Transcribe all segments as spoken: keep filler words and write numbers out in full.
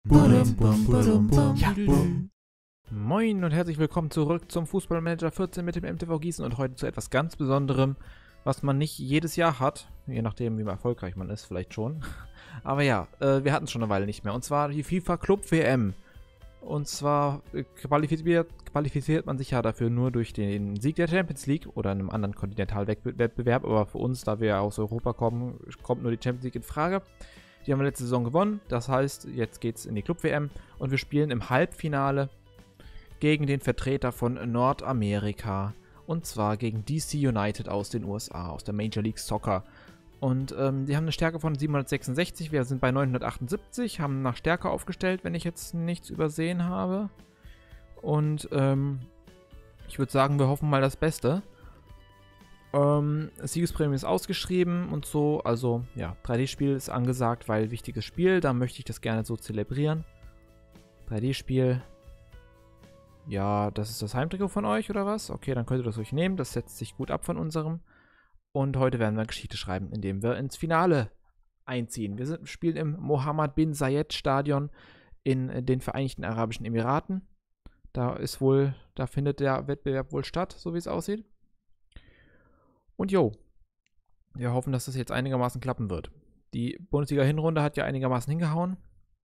Ja. Moin und herzlich willkommen zurück zum Fußballmanager vierzehn mit dem M T V Gießen und heute zu etwas ganz Besonderem, was man nicht jedes Jahr hat, je nachdem wie erfolgreich man ist, vielleicht schon. Aber ja, äh, wir hatten es schon eine Weile nicht mehr, und zwar die FIFA Club W M. Und zwar qualifiziert, qualifiziert man sich ja dafür nur durch den Sieg der Champions League oder einem anderen Kontinentalwettbewerb, aber für uns, da wir ja aus Europa kommen, kommt nur die Champions League in Frage. Die haben wir letzte Saison gewonnen, das heißt, jetzt geht es in die Club W M und wir spielen im Halbfinale gegen den Vertreter von Nordamerika, und zwar gegen D C United aus den U S A, aus der Major League Soccer. Und ähm, die haben eine Stärke von siebenhundertsechsundsechzig, wir sind bei neunhundertachtundsiebzig, haben nach Stärke aufgestellt, wenn ich jetzt nichts übersehen habe. Und ähm, ich würde sagen, wir hoffen mal das Beste. Ähm, das Siegesprämie ist ausgeschrieben und so, also ja, drei D-Spiel ist angesagt, weil wichtiges Spiel, da möchte ich das gerne so zelebrieren. drei D-Spiel. Ja, das ist das Heimtrikot von euch, oder was? Okay, dann könnt ihr das ruhig nehmen, das setzt sich gut ab von unserem. Und heute werden wir Geschichte schreiben, indem wir ins Finale einziehen. Wir sind, spielen im Mohammed bin Zayed Stadion in den Vereinigten Arabischen Emiraten. Da ist wohl, da findet der Wettbewerb wohl statt, so wie es aussieht. Und jo, wir hoffen, dass das jetzt einigermaßen klappen wird. Die Bundesliga-Hinrunde hat ja einigermaßen hingehauen.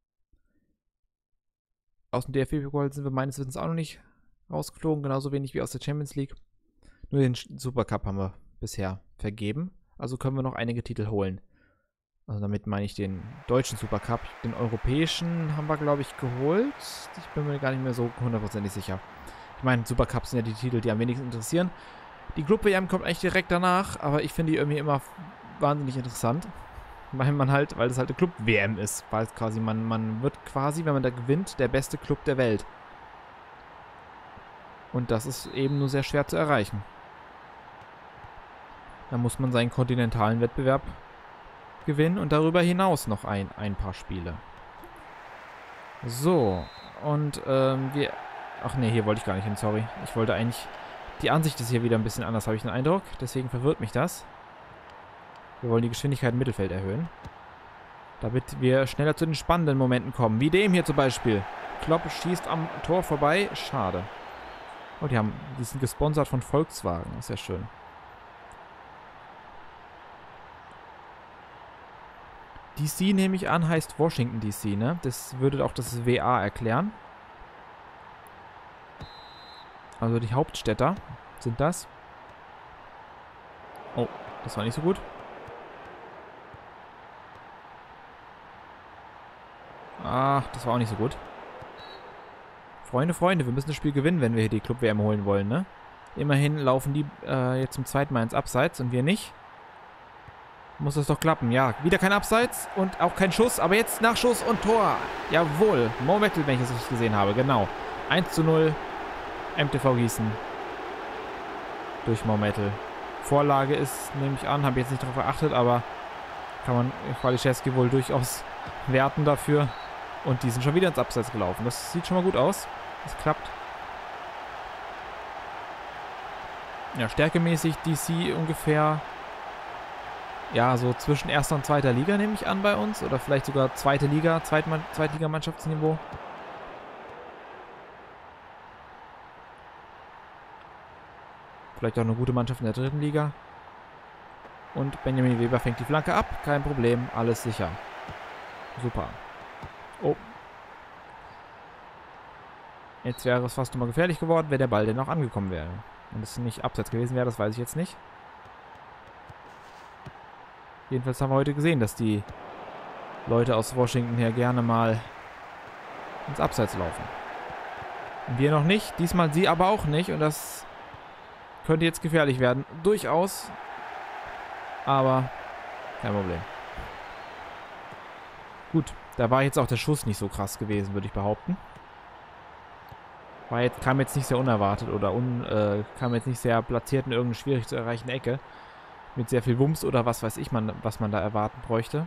Aus dem D F B-Pokal sind wir meines Wissens auch noch nicht rausgeflogen, genauso wenig wie aus der Champions League. Nur den Supercup haben wir bisher vergeben, also können wir noch einige Titel holen. Also damit meine ich den deutschen Supercup. Den europäischen haben wir, glaube ich, geholt. Ich bin mir gar nicht mehr so hundertprozentig sicher. Ich meine, Supercups sind ja die Titel, die am wenigsten interessieren. Die Club W M kommt eigentlich direkt danach, aber ich finde die irgendwie immer wahnsinnig interessant. Weil man halt, weil das halt eine Club W M ist. Weil es quasi, man, man wird quasi, wenn man da gewinnt, der beste Club der Welt. Und das ist eben nur sehr schwer zu erreichen. Da muss man seinen kontinentalen Wettbewerb gewinnen und darüber hinaus noch ein, ein paar Spiele. So, und ähm, wir... Ach nee, hier wollte ich gar nicht hin, sorry. Ich wollte eigentlich... Die Ansicht ist hier wieder ein bisschen anders, habe ich den Eindruck. Deswegen verwirrt mich das. Wir wollen die Geschwindigkeit im Mittelfeld erhöhen. Damit wir schneller zu den spannenden Momenten kommen. Wie dem hier zum Beispiel. Klopp schießt am Tor vorbei. Schade. Oh, die, haben, die sind gesponsert von Volkswagen. Das ist ja schön. D C, nehme ich an, heißt Washington D C, ne? Das würde auch das W A erklären. Also die Hauptstädter sind das. Oh, das war nicht so gut. Ach, das war auch nicht so gut. Freunde, Freunde, wir müssen das Spiel gewinnen, wenn wir hier die Club W M holen wollen, ne? Immerhin laufen die äh, jetzt zum zweiten Mal ins Abseits und wir nicht. Muss das doch klappen, ja. Wieder kein Abseits und auch kein Schuss, aber jetzt Nachschuss und Tor. Jawohl, Mo Metal, wenn ich das richtig gesehen habe, genau. eins zu null. M T V Gießen durch Mo Metal. Vorlage ist, nehme ich an, habe jetzt nicht darauf geachtet, aber kann man Kwaliszewski wohl durchaus werten dafür. Und die sind schon wieder ins Abseits gelaufen. Das sieht schon mal gut aus. Das klappt. Ja, stärkemäßig D C ungefähr, ja, so zwischen erster und zweiter Liga nehme ich an bei uns. Oder vielleicht sogar zweite Liga, Zweitmann, Zweitligamannschaftsniveau. Vielleicht auch eine gute Mannschaft in der dritten Liga. Und Benjamin Weber fängt die Flanke ab. Kein Problem, alles sicher. Super. Oh. Jetzt wäre es fast nochmal gefährlich geworden, wenn der Ball denn auch angekommen wäre. Wenn es nicht abseits gewesen wäre, das weiß ich jetzt nicht. Jedenfalls haben wir heute gesehen, dass die Leute aus Washington hier gerne mal ins Abseits laufen. Und wir noch nicht. Diesmal sie aber auch nicht. Und das könnte jetzt gefährlich werden. Durchaus. Aber kein Problem. Gut. Da war jetzt auch der Schuss nicht so krass gewesen, würde ich behaupten. War jetzt, kam jetzt nicht sehr unerwartet oder un, äh, kam jetzt nicht sehr platziert in irgendeine schwierig zu erreichende Ecke. Mit sehr viel Wumms oder was weiß ich, man, was man da erwarten bräuchte.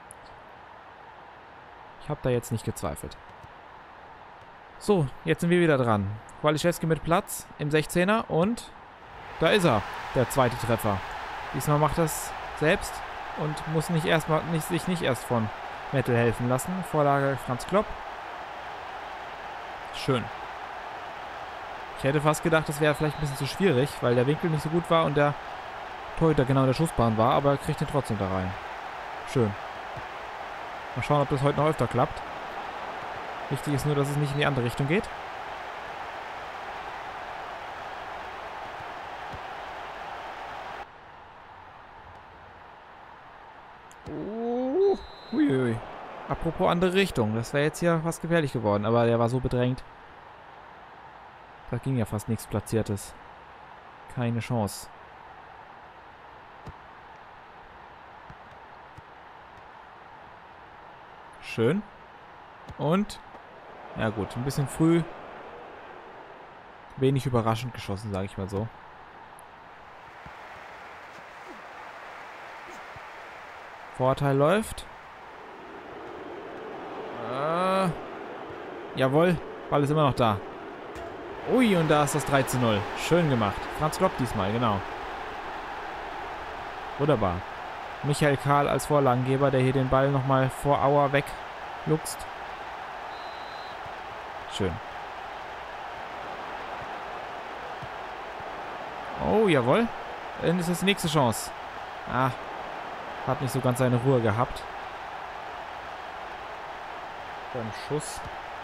Ich habe da jetzt nicht gezweifelt. So, jetzt sind wir wieder dran. Kwaliszewski mit Platz im sechzehner und da ist er, der zweite Treffer. Diesmal macht er es selbst und muss nicht erst mal, nicht, sich nicht erst von Metal helfen lassen. Vorlage Franz Klopp. Schön. Ich hätte fast gedacht, das wäre vielleicht ein bisschen zu schwierig, weil der Winkel nicht so gut war und der Torhüter genau in der Schussbahn war, aber er kriegt den trotzdem da rein. Schön. Mal schauen, ob das heute noch öfter klappt. Wichtig ist nur, dass es nicht in die andere Richtung geht. Oh, huiui. Apropos andere Richtung. Das wäre jetzt hier fast gefährlich geworden, aber der war so bedrängt. Da ging ja fast nichts Platziertes. Keine Chance. Schön. Und? Ja gut, ein bisschen früh. Wenig überraschend geschossen, sage ich mal so. Vorteil läuft. Äh, jawohl, Ball ist immer noch da. Ui, und da ist das drei zu null. Schön gemacht. Franz Klopp diesmal, genau. Wunderbar. Michael Karl als Vorlagengeber, der hier den Ball nochmal vor Auer wegluchst. Schön. Oh, jawohl. Dann ist das die nächste Chance. Ah, hat nicht so ganz seine Ruhe gehabt. Beim Schuss.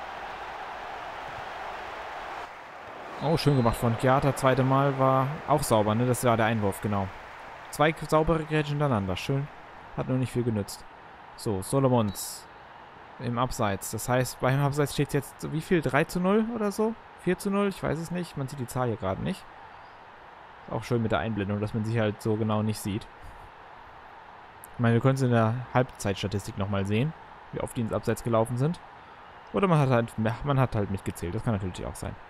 Oh, schön gemacht von Chiata. Zweite Mal war auch sauber, ne? Das war der Einwurf, genau. Zwei saubere Grätschen hintereinander. Schön. Hat nur nicht viel genützt. So, Solomons im Abseits. Das heißt, beim Abseits steht es jetzt, wie viel? drei zu null oder so? vier zu null? Ich weiß es nicht. Man sieht die Zahl hier gerade nicht. Ist auch schön mit der Einblendung, dass man sich halt so genau nicht sieht. Ich meine, wir können es in der Halbzeitstatistik nochmal sehen, wie oft die ins Abseits gelaufen sind. Oder man hat halt, man hat halt mitgezählt. Das kann natürlich auch sein.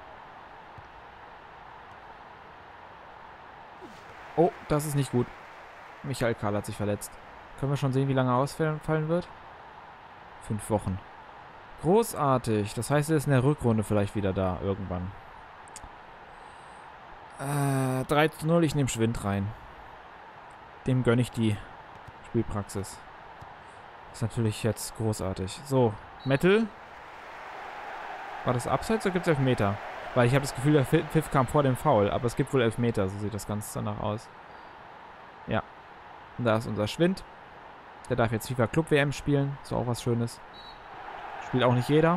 Oh, das ist nicht gut. Michael Karl hat sich verletzt. Können wir schon sehen, wie lange er ausfallen wird? Fünf Wochen. Großartig. Das heißt, er ist in der Rückrunde vielleicht wieder da, irgendwann. Äh, drei zu null, ich nehme Schwind rein. Dem gönne ich die Spielpraxis. Ist natürlich jetzt großartig. So, Metal. War das Abseits oder gibt es Elfmeter? Weil ich habe das Gefühl, der Pfiff kam vor dem Foul, aber es gibt wohl Elfmeter, so sieht das Ganze danach aus. Ja. Und da ist unser Schwind. Der darf jetzt FIFA Club W M spielen, ist auch was Schönes. Spielt auch nicht jeder.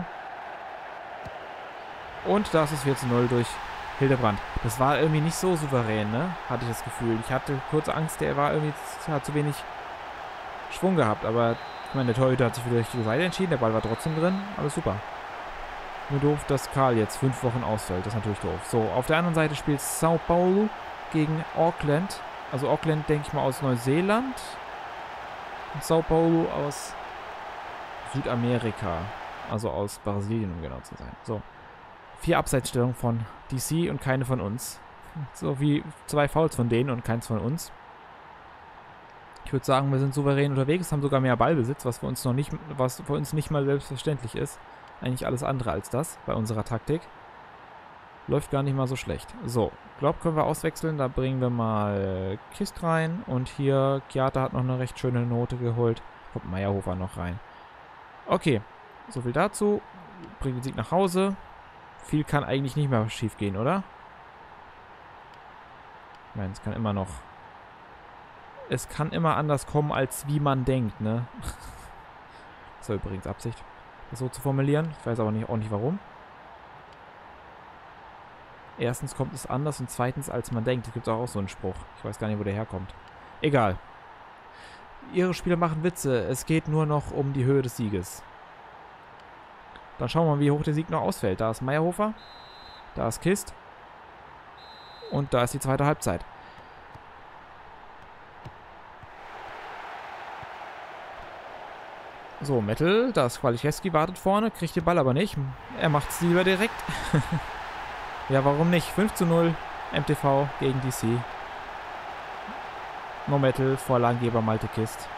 Und da ist es vier zu null durch Hildebrand. Das war irgendwie nicht so souverän, ne? Hatte ich das Gefühl. Ich hatte kurze Angst, der war irgendwie, hat zu wenig Schwung gehabt, aber ich meine, der Torhüter hat sich für die richtige Seite entschieden, der Ball war trotzdem drin, alles super. Nur doof, dass Karl jetzt fünf Wochen ausfällt. Das ist natürlich doof. So, auf der anderen Seite spielt Sao Paulo gegen Auckland. Also Auckland, denke ich mal, aus Neuseeland. Und Sao Paulo aus Südamerika. Also aus Brasilien, um genau zu sein. So. Vier Abseitsstellungen von D C und keine von uns. So wie zwei Fouls von denen und keins von uns. Ich würde sagen, wir sind souverän unterwegs, haben sogar mehr Ballbesitz, was für uns noch nicht, was für uns nicht mal selbstverständlich ist. Eigentlich alles andere als das bei unserer Taktik. Läuft gar nicht mal so schlecht. So, Klopp können wir auswechseln. Da bringen wir mal Kist rein. Und hier, Chiata hat noch eine recht schöne Note geholt. Kommt Meyerhofer noch rein. Okay, so viel dazu. Bringen den Sieg nach Hause. Viel kann eigentlich nicht mehr schief gehen, oder? Ich meine, es kann immer noch... Es kann immer anders kommen, als wie man denkt, ne? Das war übrigens Absicht, das so zu formulieren. Ich weiß aber nicht, auch nicht warum. Erstens kommt es anders und zweitens, als man denkt. Es gibt auch so einen Spruch. Ich weiß gar nicht, wo der herkommt. Egal. Ihre Spieler machen Witze. Es geht nur noch um die Höhe des Sieges. Dann schauen wir mal, wie hoch der Sieg noch ausfällt. Da ist Meyerhofer. Da ist Kist. Und da ist die zweite Halbzeit. So, Metal, da ist Kwaliszewski, wartet vorne, kriegt den Ball aber nicht. Er macht es lieber direkt. Ja, warum nicht? fünf zu null, M T V gegen D C. No Metal, Vorlagengeber Malte Kist.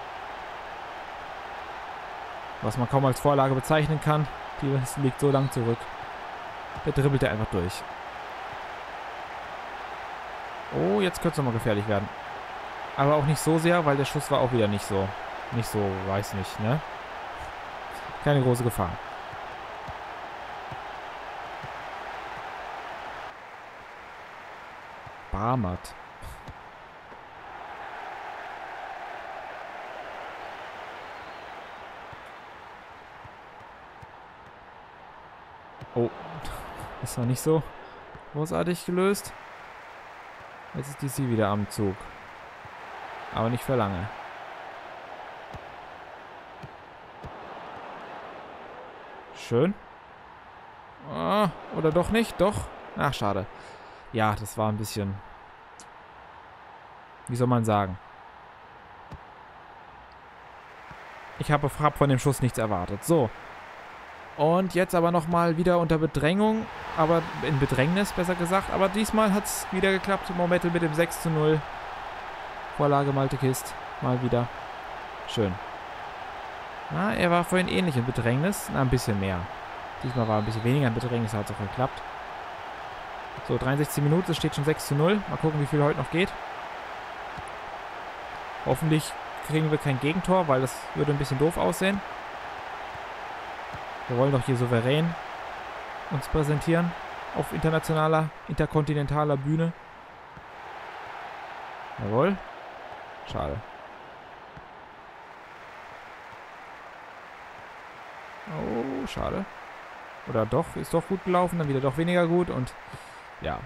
Was man kaum als Vorlage bezeichnen kann. Die liegt so lang zurück. Der dribbelt er einfach durch. Oh, jetzt könnte es nochmal gefährlich werden. Aber auch nicht so sehr, weil der Schuss war auch wieder nicht so. Nicht so, weiß nicht, ne? Keine große Gefahr. Barmat. Oh, das war nicht so großartig gelöst. Jetzt ist D C wieder am Zug. Aber nicht für lange. Schön. Oh, oder doch nicht? Doch. Ach, schade. Ja, das war ein bisschen... Wie soll man sagen? Ich habe hab von dem Schuss nichts erwartet. So. Und jetzt aber nochmal wieder unter Bedrängung. Aber in Bedrängnis, besser gesagt. Aber diesmal hat es wieder geklappt. Momentel mit dem sechs zu null. Vorlage Malte Kist. Mal wieder. Schön. Na, er war vorhin ähnlich in Bedrängnis. Na, ein bisschen mehr. Diesmal war er ein bisschen weniger in Bedrängnis. Hat es auch geklappt. So, dreiundsechzig Minuten. Es steht schon sechs zu null. Mal gucken, wie viel heute noch geht. Hoffentlich kriegen wir kein Gegentor, weil das würde ein bisschen doof aussehen. Wir wollen doch hier souverän uns präsentieren auf internationaler, interkontinentaler Bühne. Jawohl. Schade. Oh, schade. Oder doch, ist doch gut gelaufen, dann wieder doch weniger gut und ja.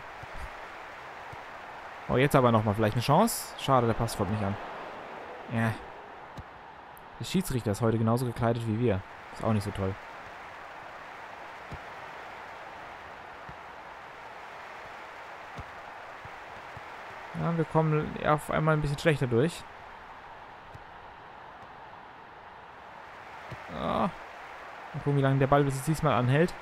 Oh, jetzt aber nochmal vielleicht eine Chance. Schade, der Pass folgt nicht an. Ja. Der Schiedsrichter ist heute genauso gekleidet wie wir. Ist auch nicht so toll. Ja, wir kommen auf einmal ein bisschen schlechter durch. Oh. Mal gucken, wie lange der Ball bis es diesmal anhält.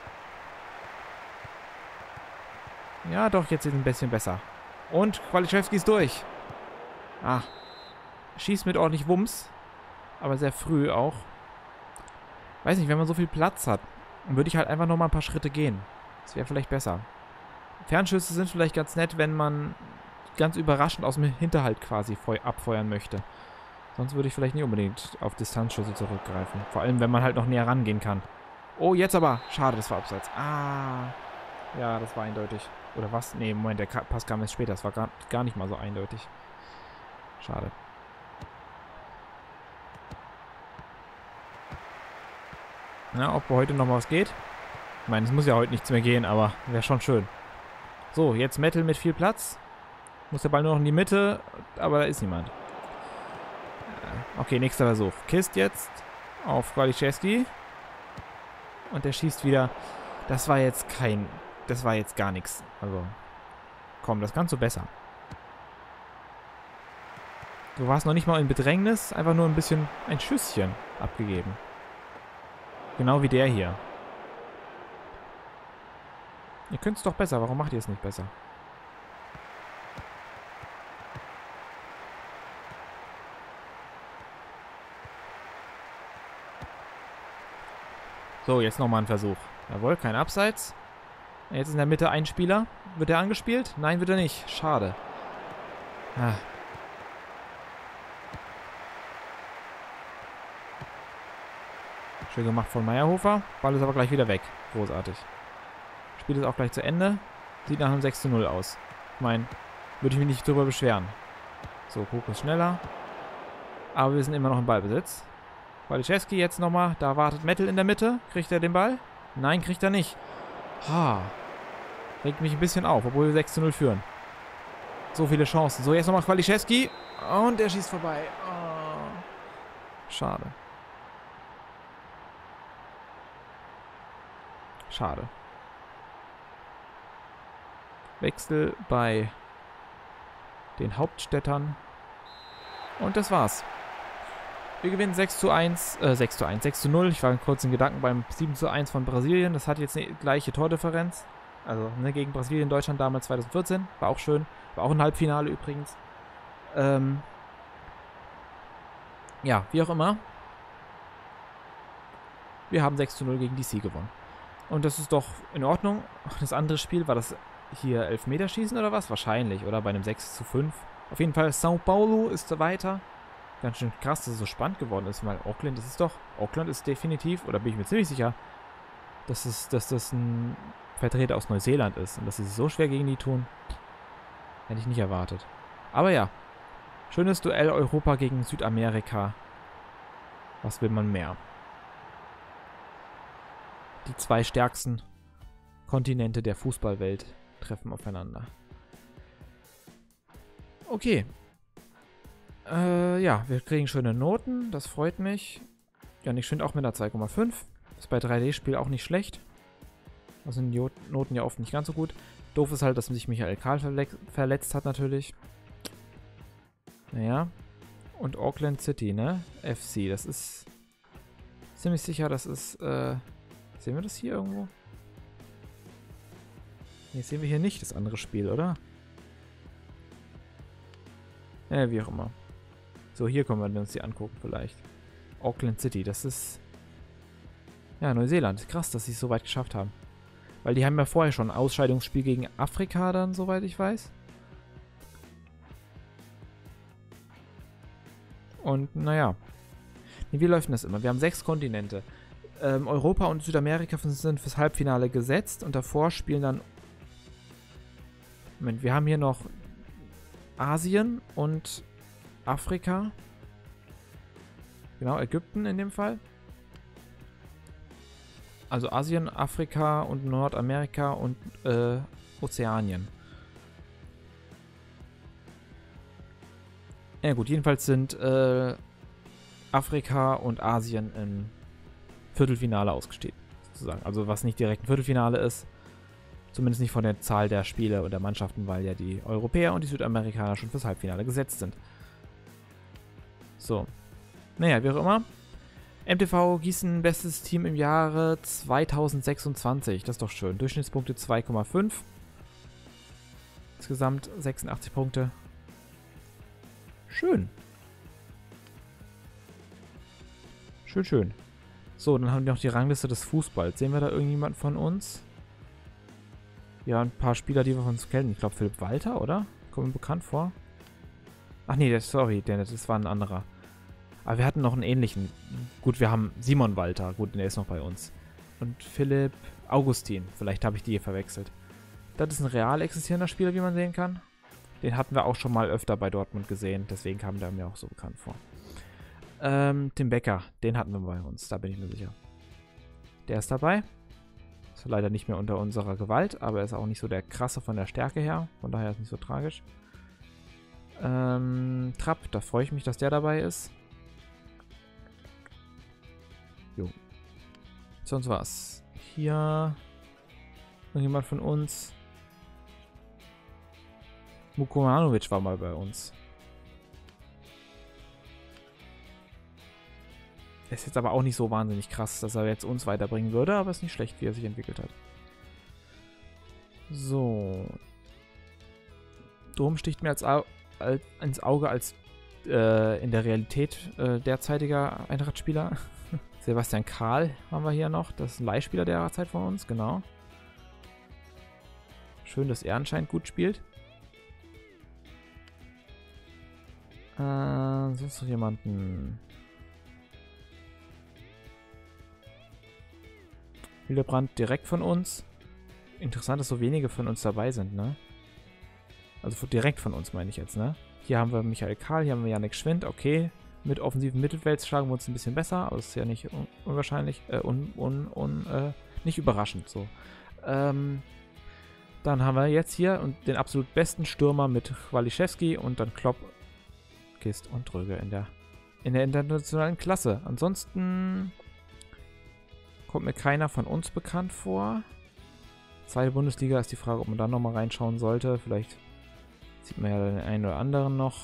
Ja, doch, jetzt ist es ein bisschen besser. Und Kwaliszewski ist durch. Ah. Schießt mit ordentlich Wumms. Aber sehr früh auch. Weiß nicht, wenn man so viel Platz hat, dann würde ich halt einfach nochmal ein paar Schritte gehen. Das wäre vielleicht besser. Fernschüsse sind vielleicht ganz nett, wenn man ganz überraschend aus dem Hinterhalt quasi abfeuern möchte. Sonst würde ich vielleicht nicht unbedingt auf Distanzschüsse zurückgreifen. Vor allem, wenn man halt noch näher rangehen kann. Oh, jetzt aber. Schade, das war abseits. Ah. Ja, das war eindeutig. Oder was? Nee, Moment, der Pass kam erst später. Das war gar, gar nicht mal so eindeutig. Schade. Na, ob heute noch mal was geht? Ich meine, es muss ja heute nichts mehr gehen, aber wäre schon schön. So, jetzt Metal mit viel Platz. Muss der Ball nur noch in die Mitte, aber da ist niemand. Okay, nächster Versuch. Kist jetzt auf Kwaliszewski. Und der schießt wieder. Das war jetzt kein... Das war jetzt gar nichts. Also, komm, das kannst du besser. Du warst noch nicht mal in Bedrängnis, einfach nur ein bisschen ein Schüsschen abgegeben. Genau wie der hier. Ihr könnt es doch besser. Warum macht ihr es nicht besser? So, jetzt nochmal ein Versuch. Jawohl, kein Abseits. Jetzt ist in der Mitte ein Spieler. Wird er angespielt? Nein, wird er nicht. Schade. Ah. Schön gemacht von Meyerhofer. Ball ist aber gleich wieder weg. Großartig. Spiel ist auch gleich zu Ende. Sieht nach einem sechs zu null aus. Ich meine, würde ich mich nicht drüber beschweren. So, Koko ist schneller. Aber wir sind immer noch im Ballbesitz. Kwaliszewski jetzt nochmal. Da wartet Metal in der Mitte. Kriegt er den Ball? Nein, kriegt er nicht. Ha. Regt mich ein bisschen auf, obwohl wir sechs zu null führen. So viele Chancen. So, jetzt nochmal Kwaliszewski. Und er schießt vorbei. Oh. Schade. Schade. Wechsel bei den Hauptstädtern. Und das war's. Wir gewinnen sechs zu eins, äh, sechs zu eins, sechs zu null. Ich war kurz in Gedanken beim sieben zu eins von Brasilien. Das hat jetzt eine gleiche Tordifferenz. Also ne, gegen Brasilien, Deutschland damals zweitausendvierzehn. War auch schön. War auch ein Halbfinale übrigens. Ähm ja, wie auch immer. Wir haben sechs zu null gegen D C gewonnen. Und das ist doch in Ordnung. Das andere Spiel, war das hier Elfmeterschießen oder was? Wahrscheinlich, oder? Bei einem sechs zu fünf. Auf jeden Fall, São Paulo ist weiter. Ganz schön krass, dass es so spannend geworden ist, weil Auckland, das ist doch... Auckland ist definitiv, oder bin ich mir ziemlich sicher, dass, es, dass das ein Vertreter aus Neuseeland ist. Und dass sie sich so schwer gegen die tun. Hätte ich nicht erwartet. Aber ja. Schönes Duell Europa gegen Südamerika. Was will man mehr? Die zwei stärksten Kontinente der Fußballwelt treffen aufeinander. Okay. Äh, ja, wir kriegen schöne Noten. Das freut mich. Ja, ich finde auch mit einer zwei Komma fünf. Ist bei drei D-Spiel auch nicht schlecht. Da sind die Noten ja oft nicht ganz so gut. Doof ist halt, dass sich Michael Karl verle verletzt hat natürlich. Naja. Und Auckland City, ne? F C. Das ist ziemlich sicher, das ist, äh... Sehen wir das hier irgendwo? Ne, sehen wir hier nicht das andere Spiel, oder? Ja, wie auch immer. So, hier können wir uns die angucken vielleicht. Auckland City, das ist... Ja, Neuseeland. Krass, dass sie es so weit geschafft haben. Weil die haben ja vorher schon ein Ausscheidungsspiel gegen Afrika dann, soweit ich weiß. Und, naja. Wie läuft denn das immer? Wir haben sechs Kontinente. Ähm, Europa und Südamerika sind fürs Halbfinale gesetzt und davor spielen dann... Moment, wir haben hier noch Asien und Afrika. Genau, Ägypten in dem Fall. Also Asien, Afrika und Nordamerika und äh, Ozeanien. Ja gut, jedenfalls sind äh, Afrika und Asien im Viertelfinale ausgestiegen, sozusagen. Also was nicht direkt ein Viertelfinale ist, zumindest nicht von der Zahl der Spiele und der Mannschaften, weil ja die Europäer und die Südamerikaner schon fürs Halbfinale gesetzt sind. So. Naja, wie auch immer. M T V Gießen, bestes Team im Jahre zweitausendsechsundzwanzig. Das ist doch schön. Durchschnittspunkte zwei Komma fünf. Insgesamt sechsundachtzig Punkte. Schön. Schön, schön. So, dann haben wir noch die Rangliste des Fußballs. Sehen wir da irgendjemand von uns? Ja, ein paar Spieler, die wir von uns kennen. Ich glaube, Philipp Walter, oder? Kommt mir bekannt vor. Ach nee, der, sorry, der, das war ein anderer. Aber wir hatten noch einen ähnlichen. Gut, wir haben Simon Walter. Gut, der ist noch bei uns. Und Philipp Augustin. Vielleicht habe ich die hier verwechselt. Das ist ein real existierender Spieler, wie man sehen kann. Den hatten wir auch schon mal öfter bei Dortmund gesehen. Deswegen kam der mir auch so bekannt vor. Ähm, Tim Becker. Den hatten wir bei uns. Da bin ich mir sicher. Der ist dabei. Ist leider nicht mehr unter unserer Gewalt. Aber er ist auch nicht so der krasse von der Stärke her. Von daher ist es nicht so tragisch. Ähm, Trapp. Da freue ich mich, dass der dabei ist. Jo. Sonst was. Hier. Irgendjemand von uns. Mukomanovic war mal bei uns. Ist jetzt aber auch nicht so wahnsinnig krass, dass er jetzt uns weiterbringen würde, aber ist nicht schlecht, wie er sich entwickelt hat. So. Drum sticht mir als Au als, ins Auge als äh, in der Realität äh, derzeitiger Eintracht-Spieler. Sebastian Karl haben wir hier noch. Das ist ein Leihspieler der Zeit von uns, genau. Schön, dass er anscheinend gut spielt. Äh, sonst noch jemanden. Hildebrand direkt von uns. Interessant, dass so wenige von uns dabei sind, ne? Also direkt von uns meine ich jetzt, ne? Hier haben wir Michael Karl, hier haben wir Yannick Schwind, okay. Mit offensiven Mittelfeld schlagen wir uns ein bisschen besser, aber das ist ja nicht un unwahrscheinlich, äh, un, un, un, äh, nicht überraschend, so. Ähm, dann haben wir jetzt hier und den absolut besten Stürmer mit Waliszewski und dann Klopp, Kist und Dröge in der, in der internationalen Klasse. Ansonsten kommt mir keiner von uns bekannt vor. Zweite Bundesliga ist die Frage, ob man da nochmal reinschauen sollte. Vielleicht sieht man ja den einen oder anderen noch.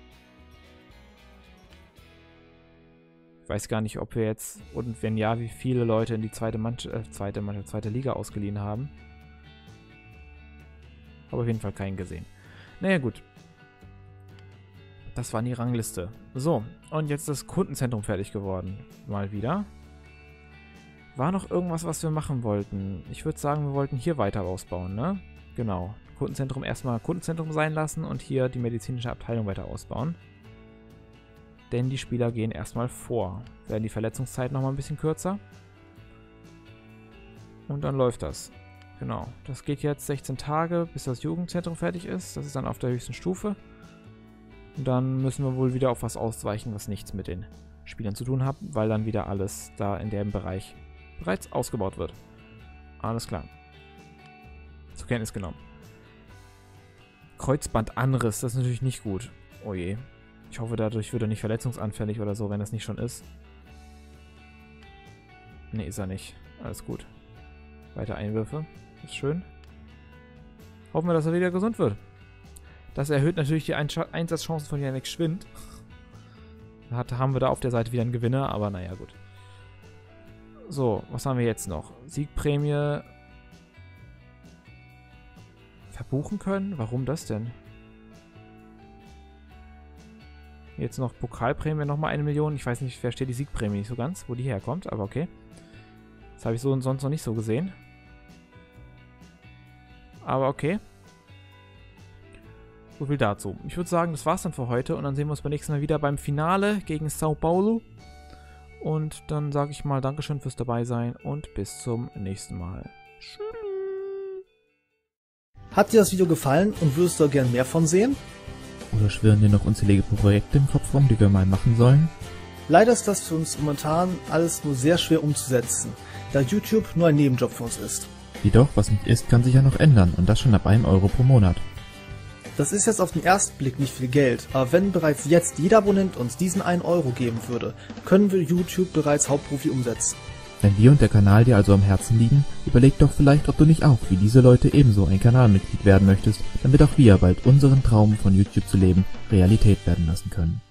Ich weiß gar nicht, ob wir jetzt, und wenn ja, wie viele Leute in die zweite Mannschaft, äh, zweite Mannschaft, zweite Liga ausgeliehen haben. Habe auf jeden Fall keinen gesehen. Naja, gut. Das war die Rangliste. So, und jetzt ist das Kundenzentrum fertig geworden. Mal wieder. War noch irgendwas, was wir machen wollten? Ich würde sagen, wir wollten hier weiter ausbauen, ne? Genau. Kundenzentrum erstmal Kundenzentrum sein lassen und hier die medizinische Abteilung weiter ausbauen. Denn die Spieler gehen erstmal vor. Werden die Verletzungszeit nochmal ein bisschen kürzer. Und dann läuft das. Genau. Das geht jetzt sechzehn Tage, bis das Jugendzentrum fertig ist. Das ist dann auf der höchsten Stufe. Und dann müssen wir wohl wieder auf was ausweichen, was nichts mit den Spielern zu tun hat, weil dann wieder alles da in dem Bereich bereits ausgebaut wird. Alles klar. Zur Kenntnis genommen. Kreuzbandanriss, das ist natürlich nicht gut. Oh je. Ich hoffe, dadurch wird er nicht verletzungsanfällig oder so, wenn das nicht schon ist. Ne, ist er nicht. Alles gut. Weiter Einwürfe. Ist schön. Hoffen wir, dass er wieder gesund wird. Das erhöht natürlich die Einsatzchancen von Yannick Schwind. Hat, haben wir da auf der Seite wieder einen Gewinner, aber naja, gut. So, was haben wir jetzt noch? Siegprämie verbuchen können? Warum das denn? Jetzt noch Pokalprämie, nochmal eine Million. Ich weiß nicht, verstehe die Siegprämie nicht so ganz, wo die herkommt, aber okay. Das habe ich so und sonst noch nicht so gesehen. Aber okay. So viel dazu. Ich würde sagen, das war's dann für heute und dann sehen wir uns beim nächsten Mal wieder beim Finale gegen Sao Paulo. Und dann sage ich mal Dankeschön fürs dabei sein und bis zum nächsten Mal. Tschüss. Hat dir das Video gefallen und würdest du gern mehr von sehen? Oder schwirren dir noch unzählige Projekte im Kopf rum, die wir mal machen sollen? Leider ist das für uns momentan alles nur sehr schwer umzusetzen, da YouTube nur ein Nebenjob für uns ist. Jedoch, was nicht ist, kann sich ja noch ändern und das schon ab einem Euro pro Monat. Das ist jetzt auf den ersten Blick nicht viel Geld, aber wenn bereits jetzt jeder Abonnent uns diesen einen Euro geben würde, können wir YouTube bereits hauptberuflich umsetzen. Wenn wir und der Kanal dir also am Herzen liegen, überleg doch vielleicht, ob du nicht auch wie diese Leute ebenso ein Kanalmitglied werden möchtest, damit auch wir bald unseren Traum von YouTube zu leben Realität werden lassen können.